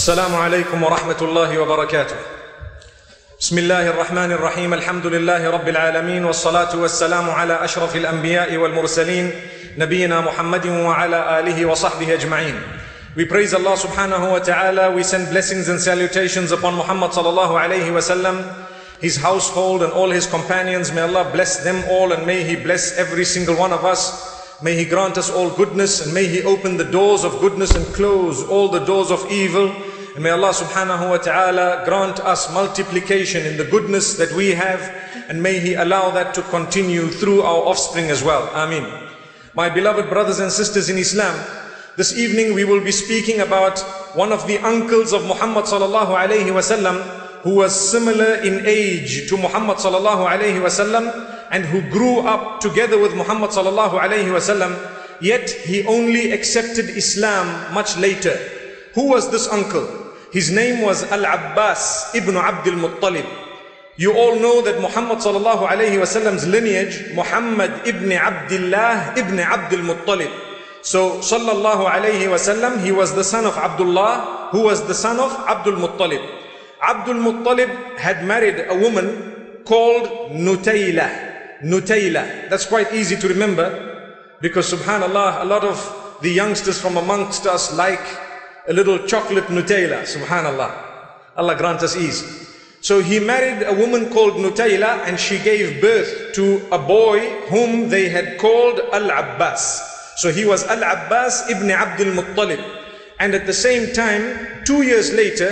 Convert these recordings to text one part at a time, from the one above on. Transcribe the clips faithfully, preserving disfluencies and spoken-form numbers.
السلام عليكم ورحمة الله وبركاته. بسم الله الرحمن الرحيم. الحمد لله رب العالمين والصلاة والسلام على أشرف الأنبياء والمرسلين نبينا محمد وعلى آله وصحبه أجمعين. We praise Allah subhanahu wa ta'ala. We send blessings and salutations upon Muhammad sallallahu alayhi wa sallam, his household and all his companions. May Allah bless them all and may He bless every single one of us. May He grant us all goodness and may He open the doors of goodness and close all the doors of evil. And may Allah subhanahu wa ta'ala grant us multiplication in the goodness that we have, and may He allow that to continue through our offspring as well. Ameen. My beloved brothers and sisters in Islam, this evening we will be speaking about one of the uncles of Muhammad sallallahu alayhi wa sallam, who was similar in age to Muhammad sallallahu alayhi wa sallam, and who grew up together with Muhammad sallallahu alayhi wa sallam, yet he only accepted Islam much later. Who was this uncle? His name was Abbaas ibn Abdul Muttalib. You all know that Muhammad sallallahu alayhi wa sallam's lineage, Muhammad ibn Abdullah ibn Abdul Muttalib. So sallallahu alayhi wa sallam, he was the son of Abdullah, who was the son of Abdul Muttalib. Abdul Muttalib had married a woman called Nutayla. Nutayla. That's quite easy to remember because subhanallah, a lot of the youngsters from amongst us like a little chocolate Nutella. Subhanallah. Allah grant us ease. So he married a woman called Nutayla, and she gave birth to a boy whom they had called Al-Abbaas. So he was Al-Abbaas ibn Abdul Muttalib. And at the same time, two years later,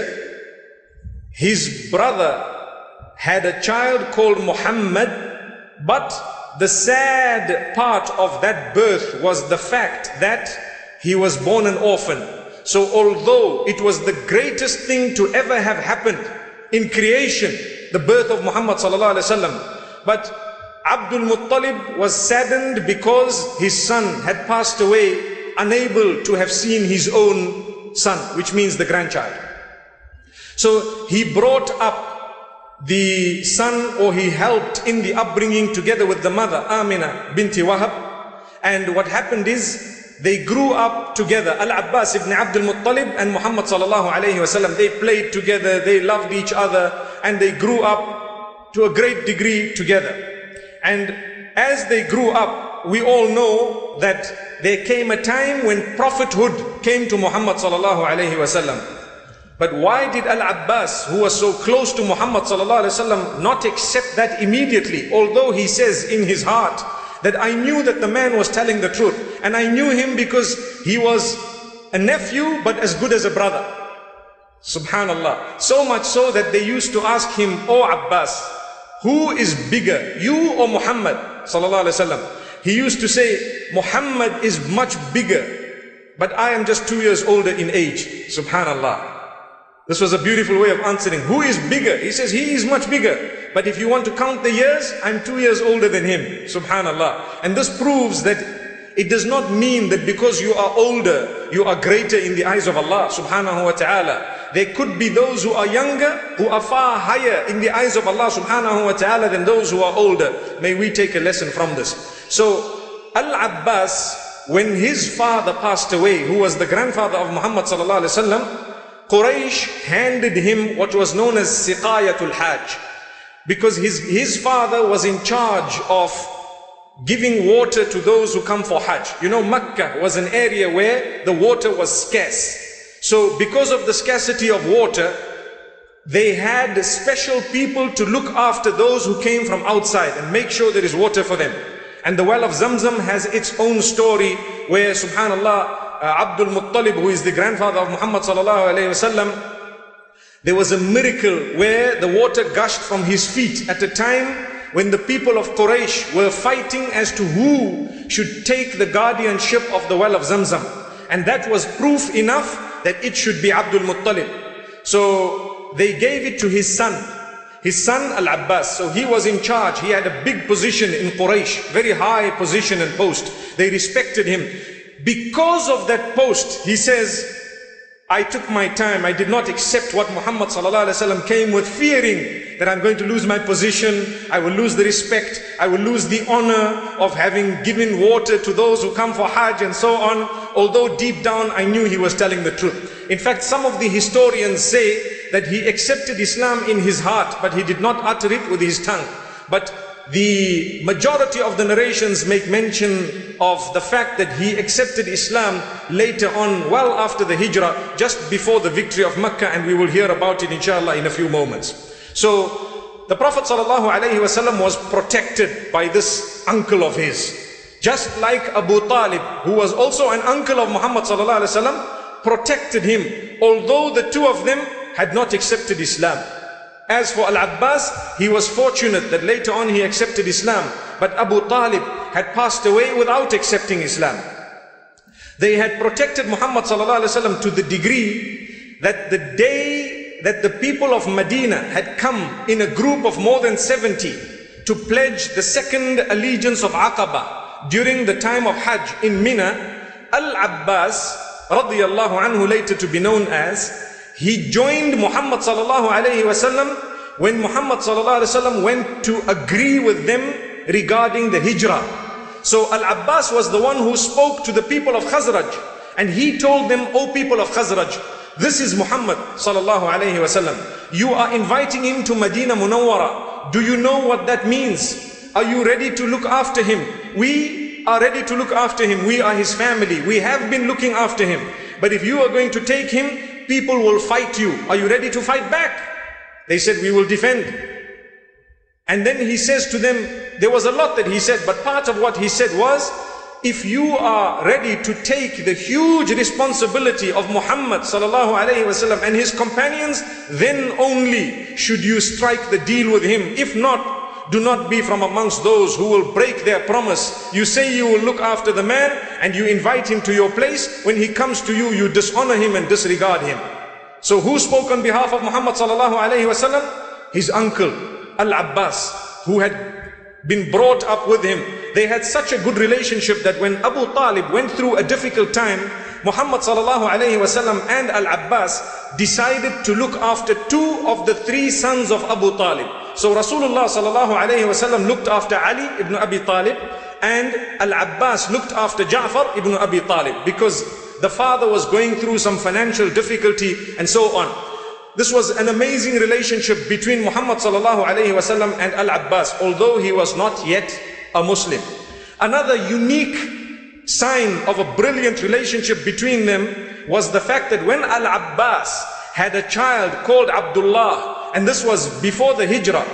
his brother had a child called Muhammad. But the sad part of that birth was the fact that he was born an orphan. So although it was the greatest thing to ever have happened in creation, the birth of Muhammad sallallahu alaihi wasallam, but Abdul Muttalib was saddened because his son had passed away, unable to have seen his own son, which means the grandchild. So he brought up the son, or he helped in the upbringing together with the mother, Amina binti Wahab. And what happened is, they grew up together. Al-Abbaas ibn Abdul Muttalib and Muhammad sallallahu alayhi wa sallam, they played together, they loved each other, and they grew up to a great degree together. And as they grew up, we all know that there came a time when prophethood came to Muhammad sallallahu alayhi wa sallam. But why did Al-Abbaas, who was so close to Muhammad sallallahu alayhi wa sallam, not accept that immediately? Although he says in his heart that I knew that the man was telling the truth, and I knew him because he was a nephew but as good as a brother. Subhanallah. So much so that they used to ask him, "Oh Abbaas, who is bigger, you or Muhammad sallallahu alayhi wa sallam?" He used to say, "Muhammad is much bigger, but I am just two years older in age." Subhanallah. This was a beautiful way of answering. Who is bigger? He says, he is much bigger. But if you want to count the years, I'm two years older than him. Subhanallah. And this proves that it does not mean that because you are older, you are greater in the eyes of Allah subhanahu wa ta'ala. There could be those who are younger, who are far higher in the eyes of Allah subhanahu wa ta'ala than those who are older. May we take a lesson from this. So, Al-Abbaas, when his father passed away, who was the grandfather of Muhammad sallallahu alaihi wasallam, Quraysh handed him what was known as Siqayatul Hajj, because his, his father was in charge of giving water to those who come for Hajj. You know, Mecca was an area where the water was scarce. So because of the scarcity of water, they had special people to look after those who came from outside and make sure there is water for them. And the well of Zamzam has its own story where, subhanallah, Uh, Abdul Muttalib, who is the grandfather of Muhammad sallallahu alayhi wa sallam, there was a miracle where the water gushed from his feet at a time when the people of Quraysh were fighting as to who should take the guardianship of the well of Zamzam. And that was proof enough that it should be Abdul Muttalib. So they gave it to his son, his son Al-Abbaas. So he was in charge. He had a big position in Quraysh, very high position and post. They respected him. Because of that post, he says, I took my time. I did not accept what Muhammad sallallahu alaihi wasallam came with, fearing that I'm going to lose my position, I will lose the respect, I will lose the honor of having given water to those who come for Hajj and so on. Although deep down I knew he was telling the truth. In fact, some of the historians say that he accepted Islam in his heart, but he did not utter it with his tongue. But the majority of the narrations make mention of the fact that he accepted Islam later on, well after the Hijrah, just before the victory of Mecca, and we will hear about it inshallah in a few moments. So the Prophet ﷺ was protected by this uncle of his. Just like Abu Talib, who was also an uncle of Muhammad ﷺ, protected him, although the two of them had not accepted Islam. As for Al-Abbaas, he was fortunate that later on he accepted Islam, but Abu Talib had passed away without accepting Islam. They had protected Muhammad ﷺ to the degree that the day that the people of Medina had come in a group of more than seventy to pledge the second allegiance of Aqaba during the time of Hajj in Mina, Al-Abbaas radiyallahu anhu, later to be known as, he joined Muhammad sallallahu alayhi wasallam when Muhammad sallallahu alayhi wasallam went to agree with them regarding the hijrah. So Al-Abbaas was the one who spoke to the people of Khazraj, and he told them, O people of Khazraj, this is Muhammad sallallahu alayhi wasallam. You are inviting him to Medina Munawwara. Do you know what that means? Are you ready to look after him? We are ready to look after him. We are his family. We have been looking after him. But if you are going to take him, people will fight you. Are you ready to fight back? They said, we will defend. And then he says to them, there was a lot that he said, but part of what he said was, if you are ready to take the huge responsibility of Muhammad sallallahu alayhi wasallam and his companions, then only should you strike the deal with him. If not, do not be from amongst those who will break their promise. You say you will look after the man and you invite him to your place. When he comes to you, you dishonor him and disregard him. So who spoke on behalf of Muhammad sallallahu alayhi wasallam? His uncle Al-Abbaas, who had been brought up with him. They had such a good relationship that when Abu Talib went through a difficult time, Muhammad sallallahu alayhi wasallam and Al-Abbaas decided to look after two of the three sons of Abu Talib. So Rasulullah sallallahu alayhi wasallam looked after Ali ibn Abi Talib, and Al-Abbaas looked after Ja'far ibn Abi Talib, because the father was going through some financial difficulty and so on. This was an amazing relationship between Muhammad sallallahu alayhi wasallam and Al-Abbaas, although he was not yet a Muslim. Another unique sign of a brilliant relationship between them was the fact that when Al-Abbaas had a child called Abdullah, and this was before the Hijrah,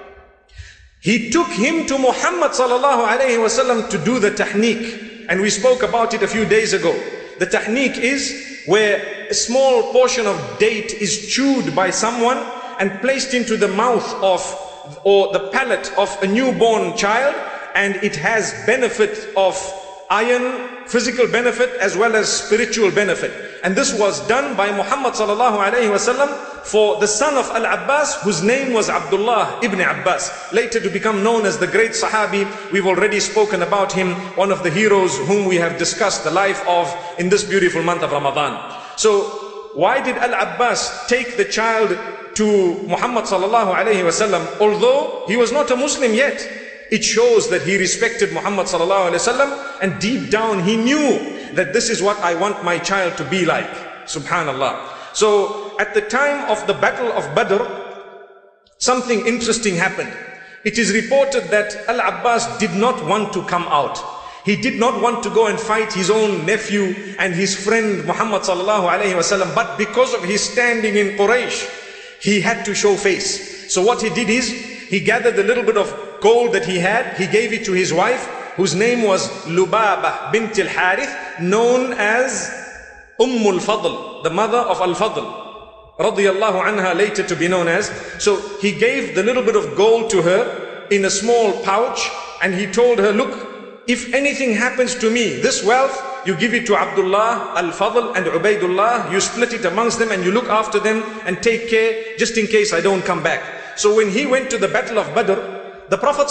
he took him to Muhammad sallallahu alayhi wasallam to do the tahniq, and we spoke about it a few days ago. The tahniq is where a small portion of date is chewed by someone and placed into the mouth of or the palate of a newborn child, and it has benefit of iron, physical benefit as well as spiritual benefit. And this was done by Muhammad sallallahu alayhi wasallam for the son of Al-Abbaas, whose name was Abdullah ibn Abbaas, later to become known as the great Sahabi. We've already spoken about him, one of the heroes whom we have discussed the life of in this beautiful month of Ramadan. So why did Al-Abbaas take the child to Muhammad sallallahu alayhi wasallam, although he was not a Muslim yet? It shows that he respected Muhammad sallallahu alayhi wasallam, and deep down he knew that this is what I want my child to be like. Subhanallah. So at the time of the battle of Badr, something interesting happened. It is reported that Al-Abbaas did not want to come out. He did not want to go and fight his own nephew and his friend Muhammad sallallahu alayhi wasallam, but because of his standing in Quraysh, he had to show face. So what he did is, he gathered a little bit of gold that he had, he gave it to his wife, whose name was Lubaba bint al-Harith, known as Ummul Fadl, the mother of Al-Fadl, radiyallahu anha, later to be known as. So he gave the little bit of gold to her in a small pouch, and he told her, look, if anything happens to me, this wealth, you give it to Abdullah, Al-Fadl and Ubaidullah, you split it amongst them and you look after them and take care just in case I don't come back. So when he went to the battle of Badr, the Prophet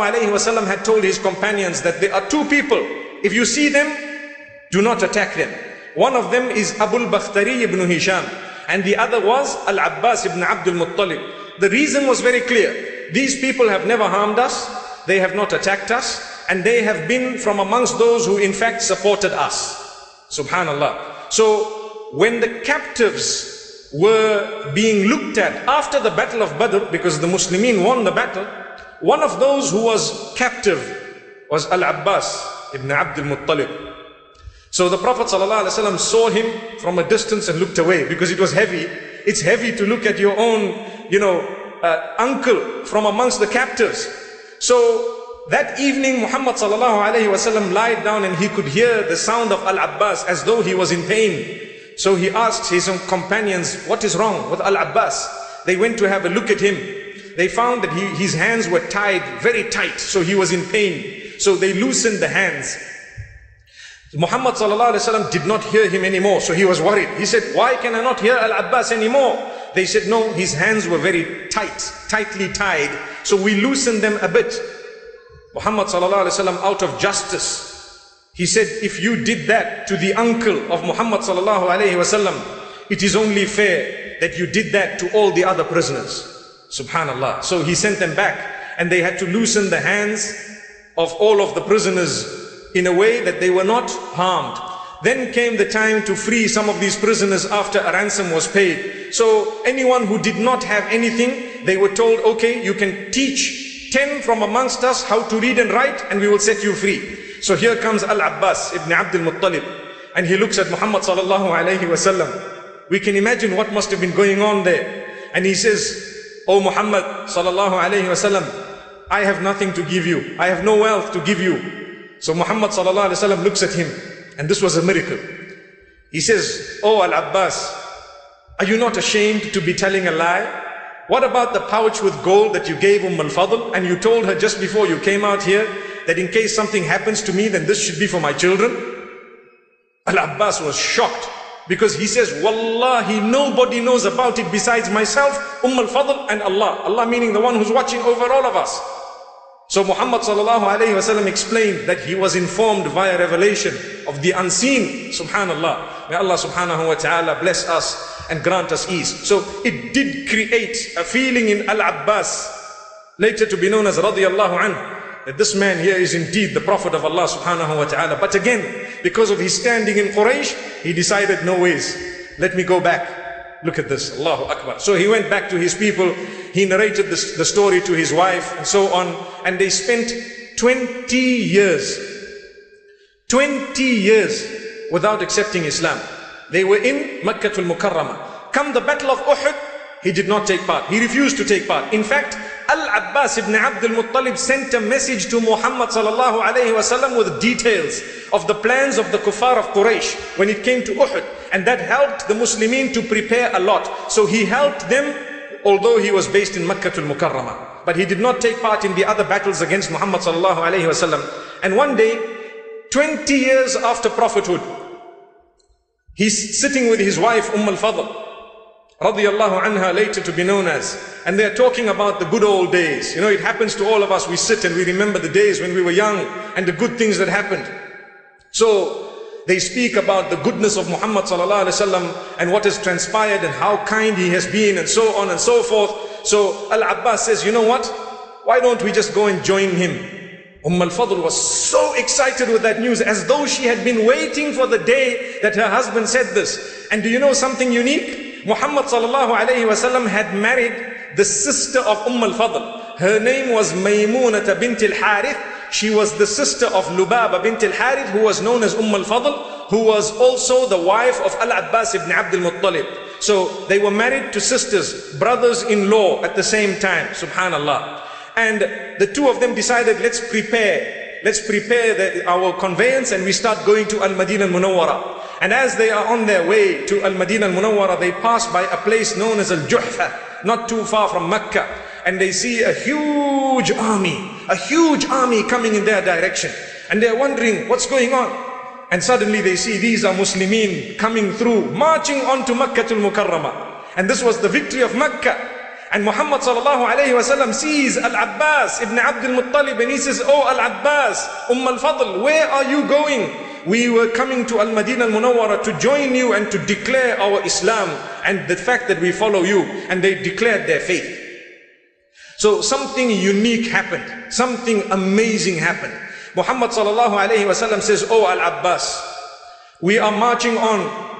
ﷺ had told his companions that there are two people. If you see them, do not attack them. One of them is Abul Bakhtari ibn Hisham, and the other was Al-Abbaas ibn Abdul Muttalib. The reason was very clear. These people have never harmed us, they have not attacked us, and they have been from amongst those who in fact supported us. Subhanallah. So when the captives were being looked at after the battle of Badr, because the Muslimin won the battle, one of those who was captive was Al-Abbaas ibn Abdul Muttalib. So the Prophet ﷺ saw him from a distance and looked away because it was heavy. It's heavy to look at your own, you know, uh, uncle from amongst the captives. So that evening Muhammad ﷺ lied down and he could hear the sound of Al-Abbaas as though he was in pain. So he asked his own companions, what is wrong with Al-Abbaas? They went to have a look at him. They found that he, his hands were tied very tight, so he was in pain. So they loosened the hands. Muhammad ﷺ did not hear him anymore, so he was worried. He said, why can I not hear Al-Abbaas anymore? They said, no, his hands were very tight, tightly tied, so we loosened them a bit. Muhammad ﷺ, out of justice, he said, if you did that to the uncle of Muhammad ﷺ, it is only fair that you did that to all the other prisoners. Subhanallah. So he sent them back and they had to loosen the hands of all of the prisoners in a way that they were not harmed. Then came the time to free some of these prisoners after a ransom was paid. So anyone who did not have anything, they were told, okay, you can teach ten from amongst us how to read and write and we will set you free. So here comes Al-Abbaas ibn Abdul Muttalib and he looks at Muhammad sallallahu alayhi wa sallam. We can imagine what must have been going on there. And he says, O Muhammad sallallahu alayhi wa sallam, I have nothing to give you. I have no wealth to give you. So Muhammad sallallahu alayhi wa sallam looks at him, and this was a miracle. He says, Oh Al-Abbaas, are you not ashamed to be telling a lie? What about the pouch with gold that you gave Umm al-Fadl and you told her just before you came out here that in case something happens to me, then this should be for my children? Al-Abbaas was shocked because he says, Wallahi, nobody knows about it besides myself, Umm al-Fadl and Allah. Allah meaning the one who's watching over all of us. So Muhammad sallallahu alayhi wa sallam explained that he was informed via revelation of the unseen. Subhanallah. May Allah subhanahu wa ta'ala bless us and grant us ease. So it did create a feeling in Al-Abbaas, later to be known as radiyallahu anhu, that this man here is indeed the Prophet of Allah subhanahu wa ta'ala. But again, because of his standing in Quraysh, he decided, no ways, let me go back. Look at this, Allahu Akbar. So he went back to his people, he narrated this, the story to his wife and so on, and they spent twenty years, twenty years without accepting Islam. They were in Makkah al-Mukarramah. Come the battle of Uhud, he did not take part. He refused to take part. In fact, Al-Abbaas ibn Abdul Muttalib sent a message to Muhammad sallallahu alayhi wa sallam with details of the plans of the kuffar of Quraysh when it came to Uhud. And that helped the Muslimin to prepare a lot. So he helped them, although he was based in Makkah al-Mukarramah. But he did not take part in the other battles against Muhammad sallallahu alayhi wa sallam. And one day, twenty years after prophethood, he's sitting with his wife Umm al-Fadl, radiyallahu anha, later to be known as, and they're talking about the good old days. You know, it happens to all of us. We sit and we remember the days when we were young and the good things that happened. So they speak about the goodness of Muhammad sallallahu alaihi wasallam and what has transpired and how kind he has been and so on and so forth. So Al-Abbaas says, you know what? Why don't we just go and join him? Umm al-Fadl was so excited with that news, as though she had been waiting for the day that her husband said this. And do you know something unique? Muhammad sallallahu alayhi wa sallam had married the sister of Umm al-Fadl. Her name was Maymunah bint al-Harith. She was the sister of Lubaba bint al-Harith, who was known as Umm al-Fadl, who was also the wife of Al-Abbaas ibn Abdul Muttalib. So they were married to sisters, brothers-in-law at the same time, subhanallah. And the two of them decided, let's prepare, let's prepare the, our conveyance, and we start going to Al-Madinah al-Munawwara. And as they are on their way to Al-Madinah al-Munawwara, they pass by a place known as Al-Juhfa, not too far from Mecca. And they see a huge army, a huge army coming in their direction. And they're wondering, what's going on? And suddenly they see these are Muslimin coming through, marching on to Makkah al-Mukarramah. And this was the victory of Makkah. And Muhammad sallallahu alayhi wa sallam sees Al-Abbaas ibn Abdul Muttalib, and he says, Oh Al-Abbaas, Umm al-Fadl, where are you going? We were coming to Al-Madinah al-Munawwara to join you and to declare our Islam and the fact that we follow you. And they declared their faith. So something unique happened. Something amazing happened. Muhammad sallallahu alayhi wa sallam says, Oh Al-Abbaas, we are marching on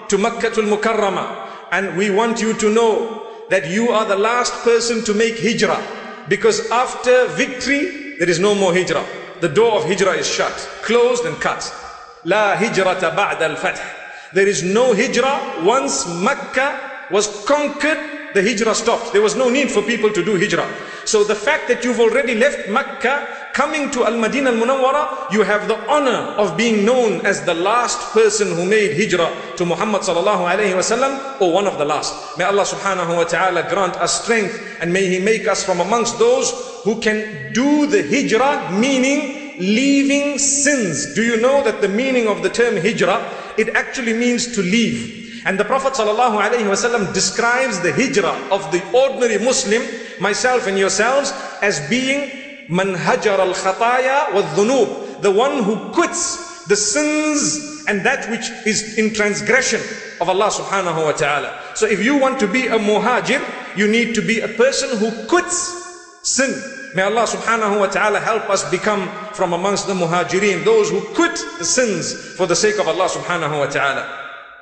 to Makkah al-Mukarramah, and we want you to know that you are the last person to make hijrah, because after victory there is no more hijrah. The door of hijrah is shut, closed and cut. La hijrata ba'da al-fath. There is no hijrah. Once Makkah was conquered, the hijrah stopped. There was no need for people to do hijrah. So the fact that you've already left Makkah, coming to Al-Madinah Al-Munawwara, you have the honor of being known as the last person who made hijrah to Muhammad sallallahu alayhi wasallam, or one of the last. May Allah subhanahu wa ta'ala grant us strength, and may He make us from amongst those who can do the hijrah, meaning leaving sins. Do you know that the meaning of the term hijrah, it actually means to leave? And the Prophet sallallahu alaihi wasallam describes the hijrah of the ordinary Muslim, myself and yourselves, as being man hajar al khataya wa dhunub, the one who quits the sins and that which is in transgression of Allah subhanahu wa ta'ala. So if you want to be a muhajir, you need to be a person who quits sin. May Allah subhanahu wa ta'ala help us become from amongst the muhajirin, those who quit the sins for the sake of Allah subhanahu wa ta'ala.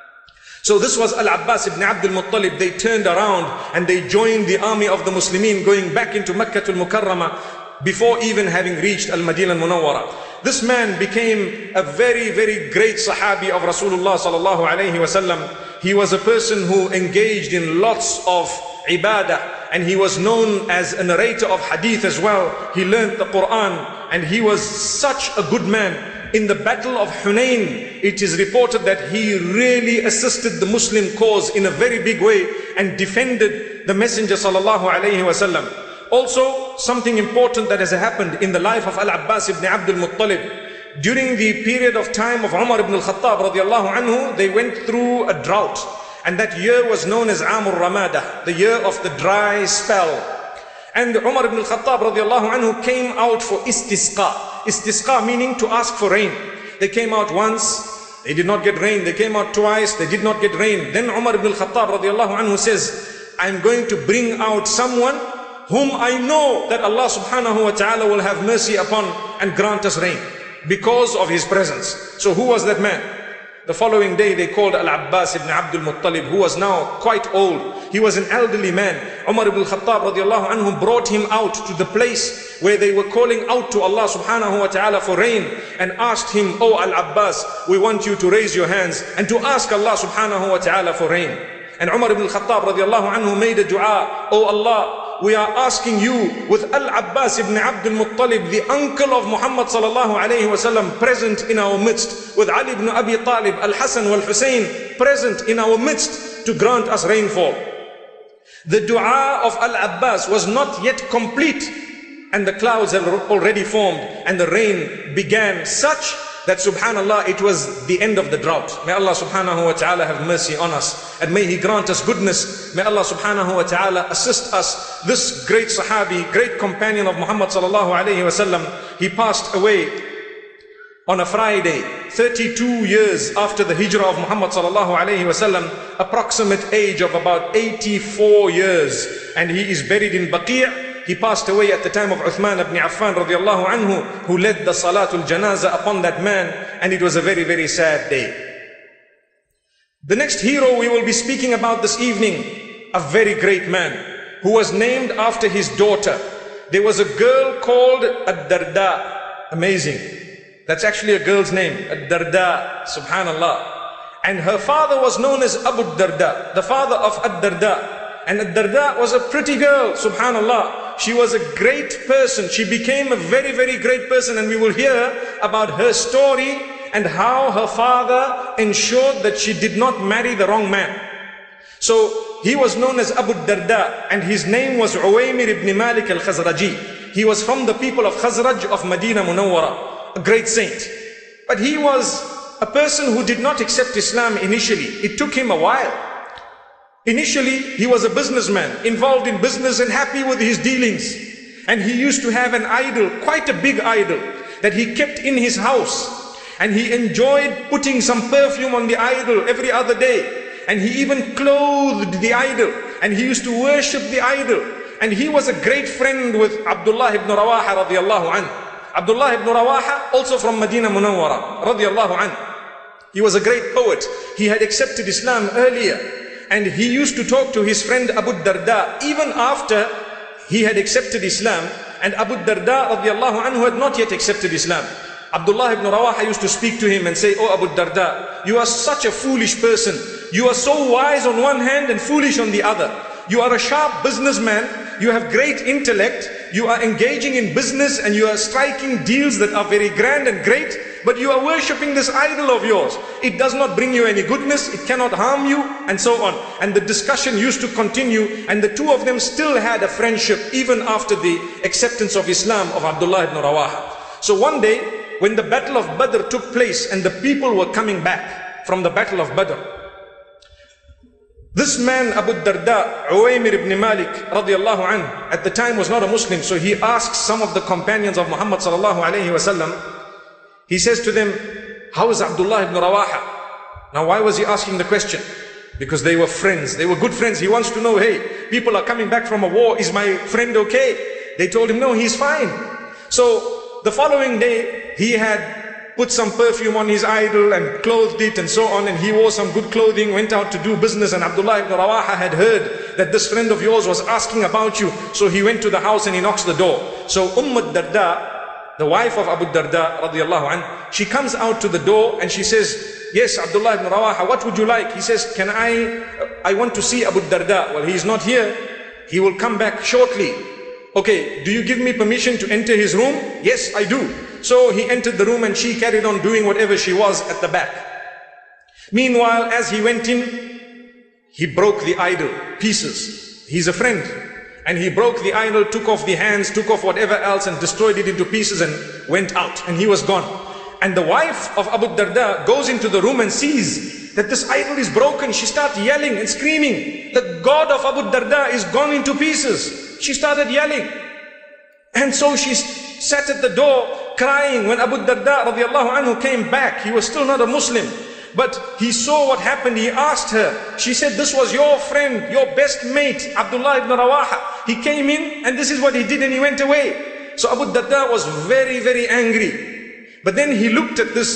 So this was Al-Abbaas ibn Abdul Muttalib. They turned around and they joined the army of the Muslimin going back into Makkah al-Mukarramah before even having reached Al-Madinah al-Munawwara. This man became a very, very great Sahabi of Rasulullah sallallahu alayhi wasallam. He was a person who engaged in lots of ibadah, and he was known as a narrator of hadith as well. He learned the Quran, and he was such a good man. In the battle of Hunain, it is reported that he really assisted the Muslim cause in a very big way and defended the Messenger sallallahu alayhi wasallam. Also, something important that has happened in the life of Al-Abbaas ibn Abdul Muttalib. During the period of time of Umar ibn al-Khattab radiallahu anhu, they went through a drought. And that year was known as Amur Ramada, the year of the dry spell. And Umar ibn al-Khattab radiallahu anhu came out for istisqa. Istisqa meaning to ask for rain. They came out once, they did not get rain. They came out twice, they did not get rain. Then Umar ibn al-Khattab radiallahu anhu says, I'm going to bring out someone whom I know that Allah subhanahu wa ta'ala will have mercy upon and grant us rain because of his presence. So who was that man? The following day they called Al-Abbaas ibn Abdul Muttalib, who was now quite old. He was an elderly man. Umar ibn al-Khattab radiallahu anhu brought him out to the place where they were calling out to Allah subhanahu wa ta'ala for rain, and asked him, Oh Al-Abbaas, we want you to raise your hands and to ask Allah subhanahu wa ta'ala for rain. And Umar ibn al-Khattab radiallahu anhu made a dua, Oh Allah, we are asking you with Al-Abbaas ibn Abdul Muttalib, the uncle of Muhammad sallallahu alayhi wasallam, present in our midst, with Ali ibn Abi Talib, Al-Hasan wal-Husayn present in our midst, to grant us rainfall. The dua of Al-Abbaas was not yet complete, and the clouds had already formed, and the rain began such that subhanallah, it was the end of the drought. May Allah subhanahu wa ta'ala have mercy on us, and may He grant us goodness. May Allah subhanahu wa ta'ala assist us. This great Sahabi, great companion of Muhammad sallallahu alayhi wasallam, he passed away on a Friday, thirty-two years after the hijrah of Muhammad sallallahu alayhi wasallam, approximate age of about eighty-four years, and he is buried in Baqi'. He passed away at the time of Uthman ibn Affan radiallahu anhu, who led the Salatul Janazah upon that man, and it was a very, very sad day. The next hero we will be speaking about this evening, a very great man, who was named after his daughter. There was a girl called Dardaa. Amazing. That's actually a girl's name, Dardaa, subhanallah. And her father was known as Abu Dardaa, the father of Dardaa. And Dardaa was a pretty girl, subhanallah. She was a great person. She became a very, very great person, and we will hear about her story and how her father ensured that she did not marry the wrong man. So he was known as Abu Dardaa, and his name was Uwaymir ibn Malik al-Khazraji. He was from the people of Khazraj of Madinah Munawwara, a great saint. But he was a person who did not accept Islam initially. It took him a while. Initially, he was a businessman, involved in business and happy with his dealings. And he used to have an idol, quite a big idol, that he kept in his house. And he enjoyed putting some perfume on the idol every other day. And he even clothed the idol. And he used to worship the idol. And he was a great friend with Abdullah ibn Rawaha radiallahu anhu. Abdullah ibn Rawaha, also from Madinah Munawwara radiallahu anhu. He was a great poet. He had accepted Islam earlier. And he used to talk to his friend Abu Dardaa even after he had accepted Islam. And Abu Dardaa radiallahu anhu had not yet accepted Islam. Abdullah ibn Rawaha used to speak to him and say, "Oh Abu Darda, you are such a foolish person. You are so wise on one hand and foolish on the other. You are a sharp businessman. You have great intellect. You are engaging in business and you are striking deals that are very grand and great. But you are worshipping this idol of yours. It does not bring you any goodness. It cannot harm you," and so on. And the discussion used to continue, and the two of them still had a friendship even after the acceptance of Islam of Abdullah ibn Rawaha. So one day, when the battle of Badr took place and the people were coming back from the battle of Badr, this man Abu Darda, Uwaymir ibn Malik radiallahu anhu, at the time was not a Muslim, so he asks some of the companions of Muhammad sallallahu alayhi wasallam, he says to them, "How is Abdullah ibn Rawaha?" Now why was he asking the question? Because they were friends, they were good friends. He wants to know, hey, people are coming back from a war, is my friend okay? They told him, no, he's fine. So the following day, he had put some perfume on his idol and clothed it and so on, and he wore some good clothing, went out to do business, and Abdullah ibn Rawaha had heard that this friend of yours was asking about you. So he went to the house and he knocks the door. So Umm Darda, the wife of Abu Darda radiallahu anhu, she comes out to the door and she says, "Yes, Abdullah ibn Rawaha, what would you like?" He says, "Can I, I want to see Abu Darda." "Well, he is not here. He will come back shortly." "Okay, do you give me permission to enter his room?" "Yes, I do." So he entered the room and she carried on doing whatever she was at the back. Meanwhile, as he went in, he broke the idol, pieces. He's a friend. And he broke the idol, took off the hands, took off whatever else and destroyed it into pieces and went out. And he was gone. And the wife of Abu Darda goes into the room and sees that this idol is broken. She starts yelling and screaming. The God of Abu Darda is gone into pieces. She started yelling. And so she sat at the door crying. When Abu Darda radiallahu anhu came back, he was still not a Muslim, but he saw what happened. He asked her. She said, "This was your friend, your best mate, Abdullah ibn Rawaha. He came in and this is what he did and he went away." So Abu Darda was very, very angry. But then he looked at this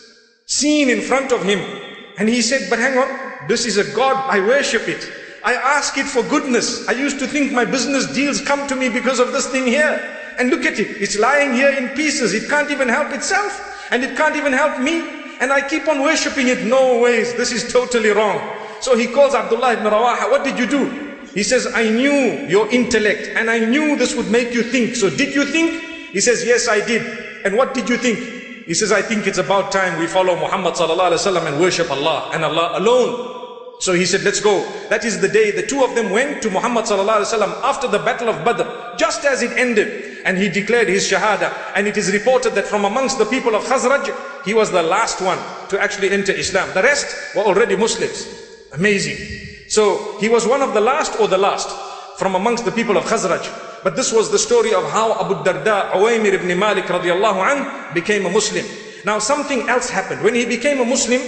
scene in front of him and he said, "But hang on, this is a God, I worship it. I ask it for goodness. I used to think my business deals come to me because of this thing here. And look at it, it's lying here in pieces. It can't even help itself and it can't even help me. And I keep on worshipping it. No ways, this is totally wrong." So he calls Abdullah ibn Rawaha. "What did you do?" He says, "I knew your intellect and I knew this would make you think. So did you think?" He says, "Yes, I did." "And what did you think?" He says, "I think it's about time we follow Muhammad sallallahu alaihi wasallam and worship Allah and Allah alone." So he said, "Let's go." That is the day the two of them went to Muhammad sallallahu alaihi wasallam after the battle of Badr, just as it ended, and he declared his shahada. And it is reported that from amongst the people of Khazraj, he was the last one to actually enter Islam. The rest were already Muslims. Amazing. So he was one of the last or the last from amongst the people of Khazraj. But this was the story of how Abu Darda, Uwaymir ibn Malik radiallahu anhu, became a Muslim. Now something else happened. When he became a Muslim,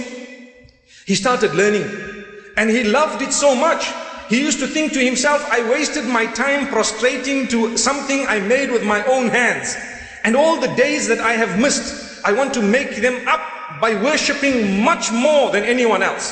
he started learning. And he loved it so much. He used to think to himself, "I wasted my time prostrating to something I made with my own hands. And all the days that I have missed, I want to make them up by worshipping much more than anyone else."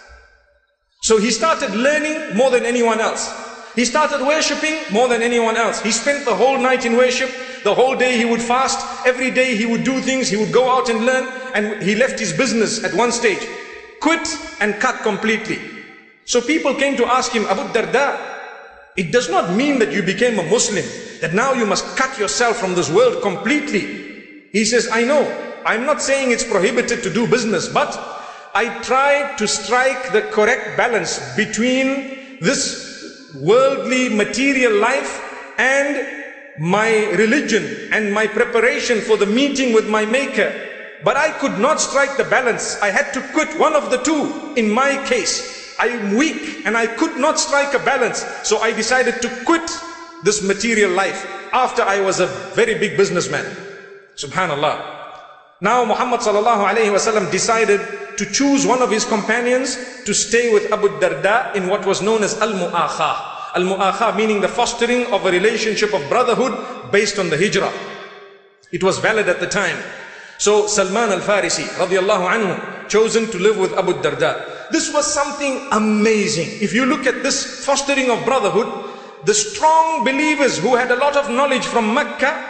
So he started learning more than anyone else. He started worshipping more than anyone else. He spent the whole night in worship. The whole day he would fast. Every day he would do things. He would go out and learn. And he left his business at one stage. Quit and cut completely. So people came to ask him, "Abu Darda, it does not mean that you became a Muslim, that now you must cut yourself from this world completely." He says, "I know. I'm not saying it's prohibited to do business, but I try to strike the correct balance between this worldly material life and my religion and my preparation for the meeting with my Maker. But I could not strike the balance. I had to quit one of the two. In my case, I am weak and I could not strike a balance. So I decided to quit this material life after I was a very big businessman." Subhanallah. Now Muhammad sallallahu alayhi wasallam decided to choose one of his companions to stay with Abu Darda in what was known as al-mu'akha. Al-mu'akha meaning the fostering of a relationship of brotherhood based on the hijrah. It was valid at the time. So Salman al-Farisi radiallahu anhu chosen to live with Abu Darda. This was something amazing. If you look at this fostering of brotherhood, the strong believers who had a lot of knowledge from Mecca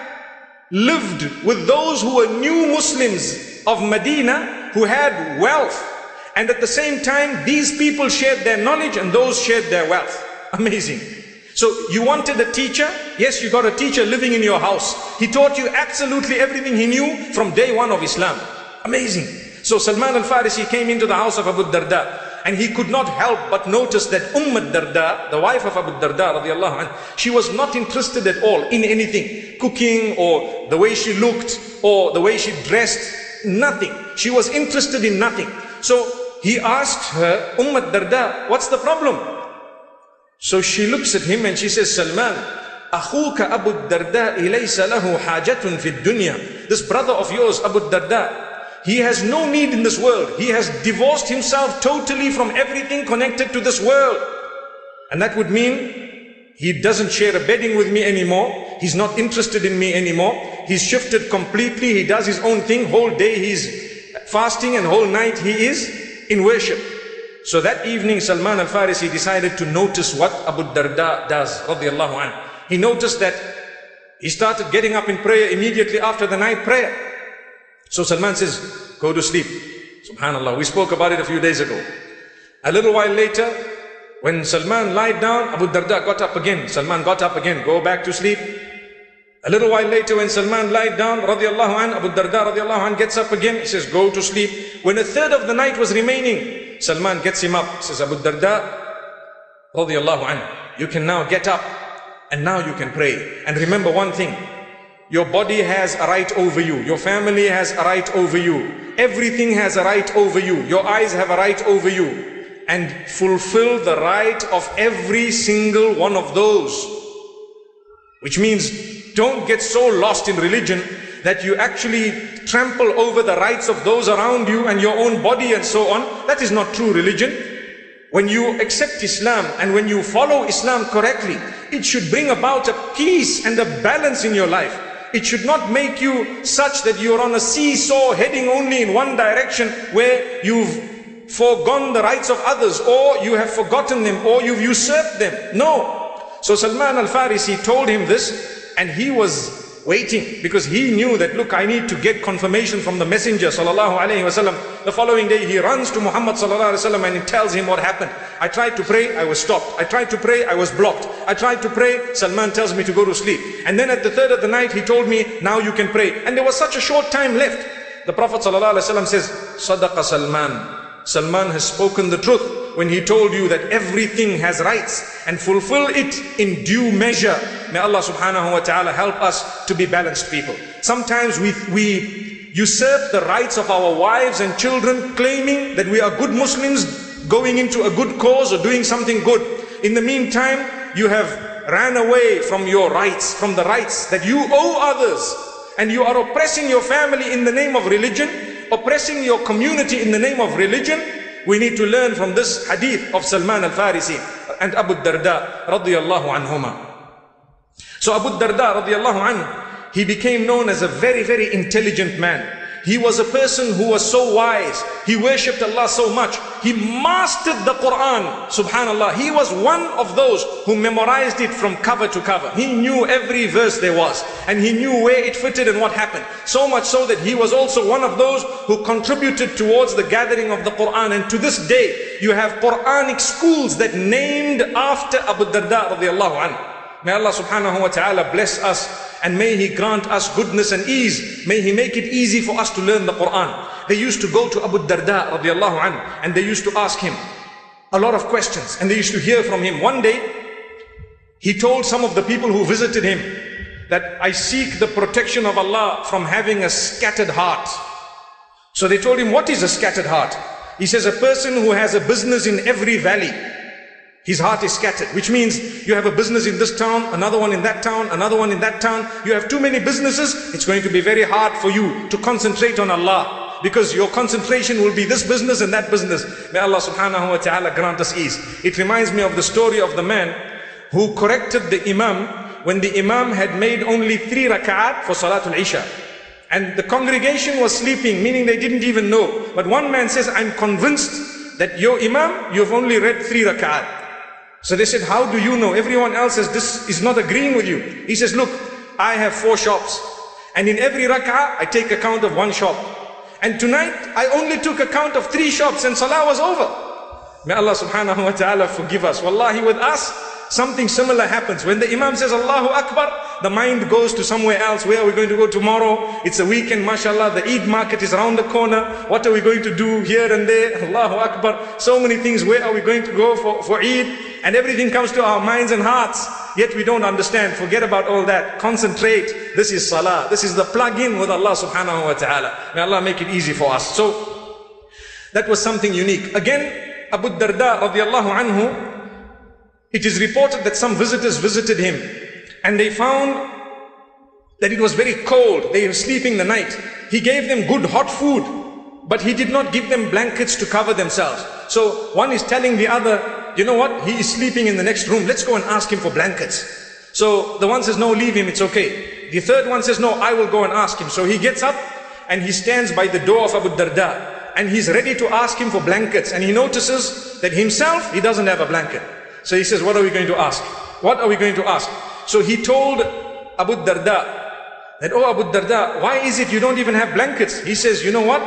lived with those who were new Muslims of Medina who had wealth. And at the same time, these people shared their knowledge and those shared their wealth. Amazing. So you wanted a teacher? Yes, you got a teacher living in your house. He taught you absolutely everything he knew from day one of Islam. Amazing. So Salman al-Farisi came into the house of Abu Darda, and he could not help but notice that Umm Darda, the wife of Abu Darda radiallahu anhu, she was not interested at all in anything, cooking or the way she looked or the way she dressed, nothing. She was interested in nothing. So he asked her, Umm Darda, what's the problem? So she looks at him and she says, Salman, Akhuka Abu Darda ilaysa lahu hajatun fi dunya. This brother of yours, Abu Darda, he has no need in this world. He has divorced himself totally from everything connected to this world. And that would mean he doesn't share a bedding with me anymore. He's not interested in me anymore. He's shifted completely. He does his own thing. Whole day he's fasting and whole night he is in worship. So that evening Salman al-Farisi decided to notice what Abu Darda does, radiallahu anhu. He noticed that he started getting up in prayer immediately after the night prayer. So Salman says, go to sleep. Subhanallah, we spoke about it a few days ago. A little while later, when Salman lied down, Abu Darda got up again. Salman got up again, go back to sleep. A little while later, when Salman lied down, radiallahu anhu, Abu Darda radiallahu anhu gets up again. He says, go to sleep. When a third of the night was remaining, Salman gets him up. Says, Abu Darda radiallahu anhu, you can now get up and now you can pray. And remember one thing, your body has a right over you. Your family has a right over you. Everything has a right over you. Your eyes have a right over you. And fulfill the right of every single one of those. Which means don't get so lost in religion that you actually trample over the rights of those around you and your own body and so on. That is not true religion. When you accept Islam and when you follow Islam correctly, it should bring about a peace and a balance in your life. It should not make you such that you're on a seesaw heading only in one direction where you've foregone the rights of others or you have forgotten them or you've usurped them. No. So Salman al-Farisi told him this and he was waiting because he knew that, look, I need to get confirmation from the Messenger sallallahu alaihi wasallam. The following day he runs to Muhammad sallallahu alaihi wasallam and he tells him what happened. I tried to pray, I was stopped. I tried to pray, I was blocked. I tried to pray, Salman tells me to go to sleep. And then at the third of the night he told me, now you can pray. And there was such a short time left. The Prophet sallallahu alaihi wasallam says, Sadaqa Salman. Salman has spoken the truth when he told you that everything has rights, and fulfill it in due measure. May Allah subhanahu wa ta'ala help us to be balanced people. Sometimes we, we usurp the rights of our wives and children, claiming that we are good Muslims going into a good cause or doing something good. In the meantime, you have ran away from your rights, from the rights that you owe others, and you are oppressing your family in the name of religion, oppressing your community in the name of religion. We need to learn from this hadith of Salman al-Farisi and Abu Darda radiyallahu anhuma. So Abu Darda radiyallahu anhu, he became known as a very, very intelligent man. He was a person who was so wise. He worshipped Allah so much. He mastered the Quran, subhanallah. He was one of those who memorized it from cover to cover. He knew every verse there was, and he knew where it fitted and what happened. So much so that he was also one of those who contributed towards the gathering of the Quran. And to this day, you have Quranic schools that named after Abu Darda radiyallahu anhu. May Allah subhanahu wa ta'ala bless us, and may He grant us goodness and ease. May He make it easy for us to learn the Quran. They used to go to Abu Darda radiallahu anhu, and they used to ask him a lot of questions, and they used to hear from him. One day, he told some of the people who visited him that I seek the protection of Allah from having a scattered heart. So they told him, what is a scattered heart? He says, a person who has a business in every valley, his heart is scattered, which means you have a business in this town, another one in that town, another one in that town. You have too many businesses. It's going to be very hard for you to concentrate on Allah, because your concentration will be this business and that business. May Allah subhanahu wa ta'ala grant us ease. It reminds me of the story of the man who corrected the Imam when the Imam had made only three rak'at for Salatul Isha. And the congregation was sleeping, meaning they didn't even know. But one man says, I'm convinced that your Imam, you've only read three rak'at. So they said, how do you know? Everyone else says, this is not agreeing with you. He says, look, I have four shops. And in every rak'ah, I take account of one shop. And tonight, I only took account of three shops and salah was over. May Allah subhanahu wa ta'ala forgive us. Wallahi, with us, something similar happens. When the Imam says Allahu Akbar, the mind goes to somewhere else. Where are we going to go tomorrow? It's a weekend, mashallah. The Eid market is around the corner. What are we going to do here and there? Allahu Akbar. So many things. Where are we going to go for, for Eid? And everything comes to our minds and hearts. Yet we don't understand. Forget about all that. Concentrate. This is salah. This is the plug-in with Allah subhanahu wa ta'ala. May Allah make it easy for us. So, that was something unique. Again, Abu Dardaa radiallahu anhu, it is reported that some visitors visited him and they found that it was very cold. They were sleeping the night. He gave them good hot food, but he did not give them blankets to cover themselves. So one is telling the other, you know what? He is sleeping in the next room. Let's go and ask him for blankets. So the one says, no, leave him. It's okay. The third one says, no, I will go and ask him. So he gets up and he stands by the door of Abu Dardaa and he's ready to ask him for blankets. And he notices that himself, he doesn't have a blanket. So he says, what are we going to ask? What are we going to ask? So he told Abu Dardaa that, oh Abu Dardaa, why is it you don't even have blankets? He says, you know what?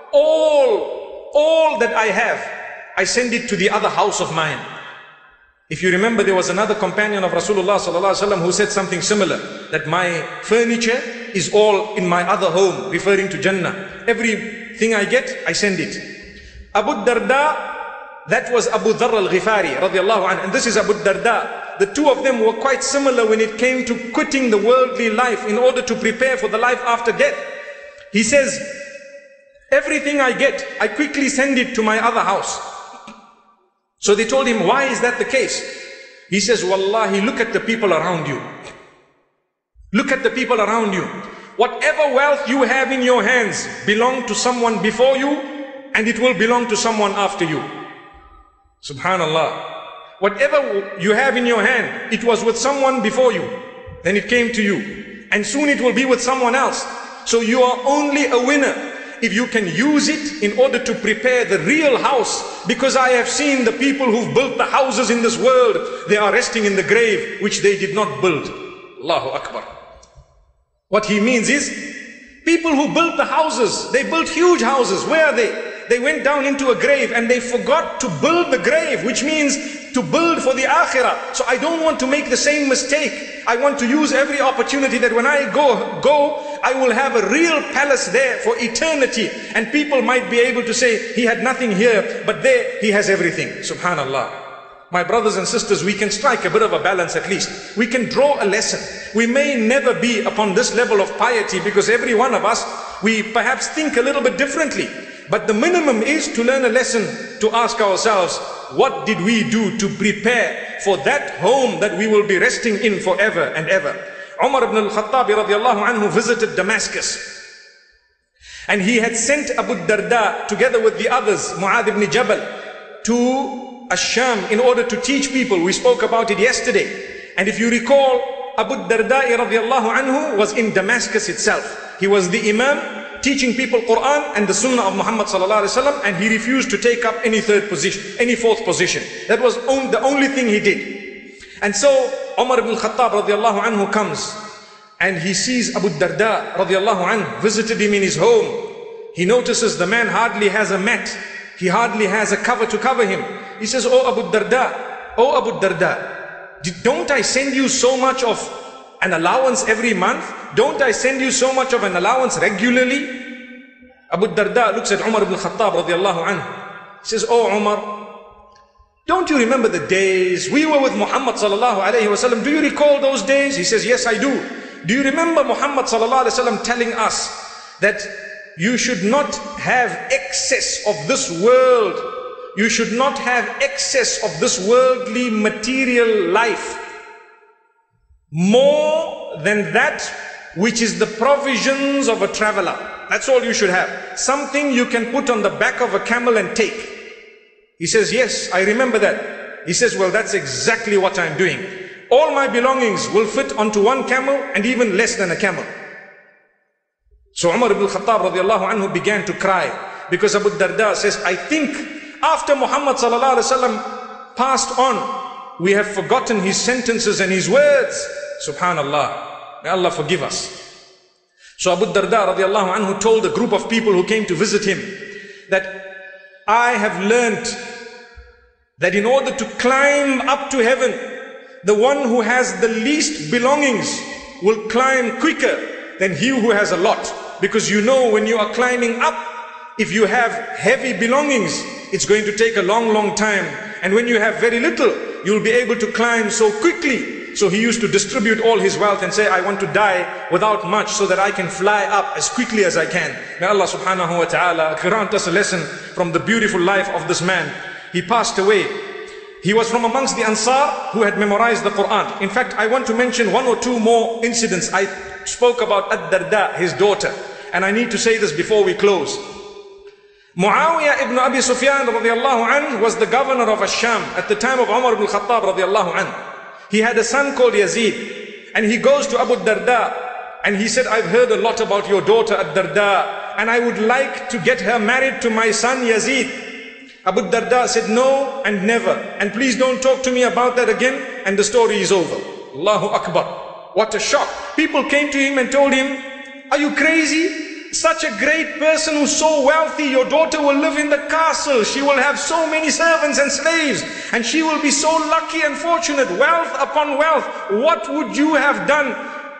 All, all that I have, I send it to the other house of mine. If you remember, there was another companion of Rasulullah sallallahu alaihi wasallam who said something similar, that my furniture is all in my other home, referring to Jannah. Everything I get, I send it. Abu Dardaa, that was Abu Dharr al-Ghifari radiallahu anhu, and this is Abu Dardaa. The two of them were quite similar when it came to quitting the worldly life in order to prepare for the life after death. He says, everything I get, I quickly send it to my other house. So they told him, why is that the case? He says, Wallahi, look at the people around you. Look at the people around you. Whatever wealth you have in your hands belong to someone before you, and it will belong to someone after you. Subhanallah. Whatever you have in your hand, it was with someone before you, then it came to you, and soon it will be with someone else. So you are only a winner if you can use it in order to prepare the real house. Because I have seen the people who've built the houses in this world, they are resting in the grave which they did not build. Allahu Akbar. What he means is, people who built the houses, they built huge houses. Where are they? They went down into a grave and they forgot to build the grave, which means to build for the akhirah. So I don't want to make the same mistake. I want to use every opportunity that when I go, go, I will have a real palace there for eternity. And people might be able to say, he had nothing here, but there he has everything. Subhanallah. My brothers and sisters, we can strike a bit of a balance at least. We can draw a lesson. We may never be upon this level of piety because every one of us, we perhaps think a little bit differently. But the minimum is to learn a lesson, to ask ourselves, what did we do to prepare for that home that we will be resting in forever and ever? Umar ibn al-Khattab radiallahu anhu visited Damascus. And he had sent Abu Dardaa together with the others, Mu'adh ibn Jabal, to Ash-Sham in order to teach people. We spoke about it yesterday. And if you recall, Abu Dardaa radiallahu anhu was in Damascus itself. He was the Imam teaching people Quran and the Sunnah of Muhammad sallallahu alaihi wasallam, and he refused to take up any third position, any fourth position. That was on, the only thing he did. And so Umar ibn al-Khattab radiallahu anhu comes and he sees Abu Dardaa radiallahu anhu, visited him in his home. He notices the man hardly has a mat. He hardly has a cover to cover him. He says, oh Abu Dardaa, oh Abu Dardaa, don't I send you so much of an allowance every month? Don't I send you so much of an allowance regularly? Abu Dardaa looks at Umar ibn Khattab radiallahu anhu. He says, oh Umar, don't you remember the days we were with Muhammad sallallahu alayhi wasallam? Do you recall those days? He says, yes, I do. Do you remember Muhammad sallallahu alayhi wasallam telling us that you should not have excess of this world. You should not have excess of this worldly material life more than that which is the provisions of a traveler. That's all you should have. Something you can put on the back of a camel and take. He says, yes, I remember that. He says, well, that's exactly what I'm doing. All my belongings will fit onto one camel and even less than a camel. So Umar ibn al-Khattab radiallahu anhu began to cry, because Abu Darda says, I think after Muhammad sallallahu alaihi wasallam passed on, we have forgotten his sentences and his words. Subhanallah. May Allah forgive us. So Abu Darda radiallahu anhu told a group of people who came to visit him that I have learnt that in order to climb up to heaven, the one who has the least belongings will climb quicker than he who has a lot. Because you know, when you are climbing up, if you have heavy belongings, it's going to take a long, long time. And when you have very little, you'll be able to climb so quickly. So he used to distribute all his wealth and say, I want to die without much so that I can fly up as quickly as I can. May Allah subhanahu wa ta'ala grant us a lesson from the beautiful life of this man. He passed away. He was from amongst the Ansar who had memorized the Quran. In fact, I want to mention one or two more incidents. I spoke about Dardaa, his daughter. And I need to say this before we close. Muawiyah ibn Abi Sufyan radiallahu anhu was the governor of Ash-Sham at the time of Umar ibn al-Khattab radiallahu anhu. He had a son called Yazid, and he goes to Abu Darda and he said, I've heard a lot about your daughter Dardaa, and I would like to get her married to my son Yazid. Abu Darda said, no and never, and please don't talk to me about that again, and the story is over. Allahu Akbar. What a shock. People came to him and told him, are you crazy? Such a great person who's so wealthy, your daughter will live in the castle, she will have so many servants and slaves, and she will be so lucky and fortunate, wealth upon wealth. What would you have done?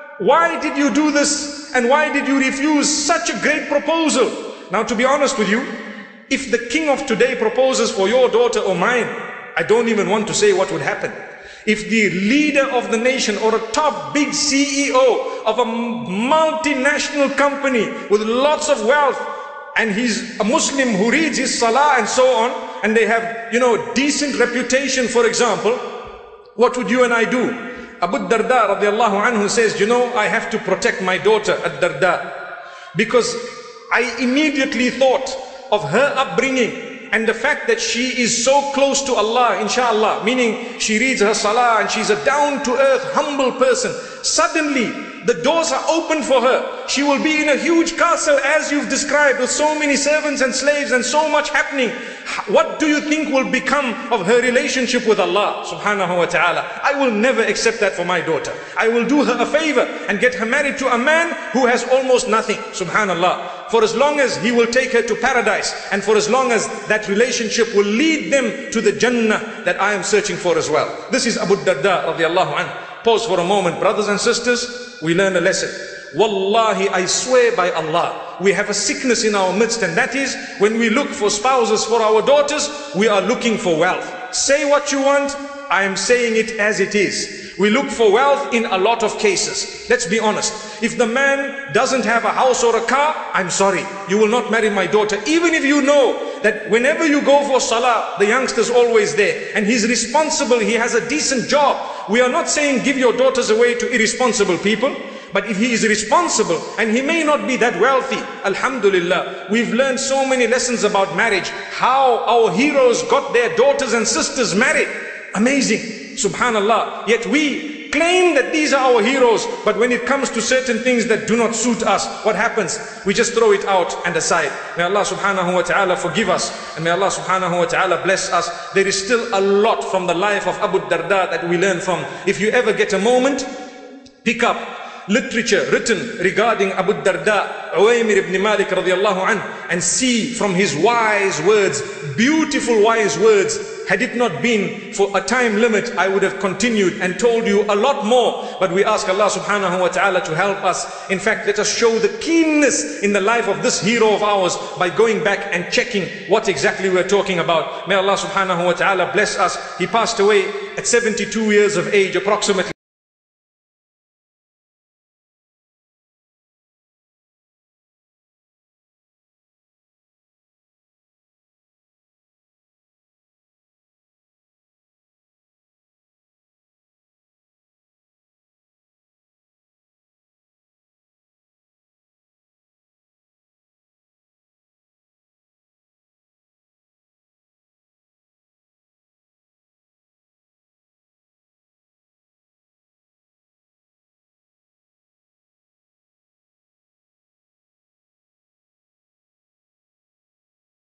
Why did you do this? And why did you refuse such a great proposal? Now, to be honest with you, if the king of today proposes for your daughter or mine, I don't even want to say what would happen. If the leader of the nation or a top big C E O of a multinational company with lots of wealth, and he's a Muslim who reads his salah and so on, and they have, you know, decent reputation, for example, what would you and I do? Abu Darda radiallahu anhu says, you know, I have to protect my daughter Dardaa, because I immediately thought of her upbringing and the fact that she is so close to Allah, inshallah, meaning she reads her salah and she's a down-to-earth, humble person. Suddenly, the doors are open for her. She will be in a huge castle as you've described, with so many servants and slaves and so much happening. What do you think will become of her relationship with Allah subhanahu wa ta'ala? I will never accept that for my daughter. I will do her a favor and get her married to a man who has almost nothing, subhanallah. For as long as he will take her to paradise, and for as long as that relationship will lead them to the Jannah that I am searching for as well. This is Abu Darda radiallahu anhu. Pause for a moment, brothers and sisters. We learn a lesson. Wallahi, I swear by Allah, we have a sickness in our midst, and that is when we look for spouses for our daughters, we are looking for wealth. Say what you want, I am saying it as it is. We look for wealth in a lot of cases. Let's be honest. If the man doesn't have a house or a car, I'm sorry, you will not marry my daughter. Even if you know that whenever you go for salah, the youngster's always there, and he's responsible, he has a decent job. We are not saying give your daughters away to irresponsible people. But if he is responsible and he may not be that wealthy, alhamdulillah, we've learned so many lessons about marriage, how our heroes got their daughters and sisters married. Amazing, subhanallah. Yet we claim that these are our heroes, but when it comes to certain things that do not suit us, what happens? We just throw it out and aside. May Allah subhanahu wa ta'ala forgive us, and may Allah subhanahu wa ta'ala bless us. There is still a lot from the life of Abu Darda that we learn from. If you ever get a moment, pick up literature written regarding Abu Darda, Uwaymir ibn Malik radiallahu anhu, and see from his wise words, beautiful wise words. Had it not been for a time limit, I would have continued and told you a lot more. But we ask Allah subhanahu wa ta'ala to help us. In fact, let us show the keenness in the life of this hero of ours by going back and checking what exactly we're talking about. May Allah subhanahu wa ta'ala bless us. He passed away at seventy-two years of age approximately.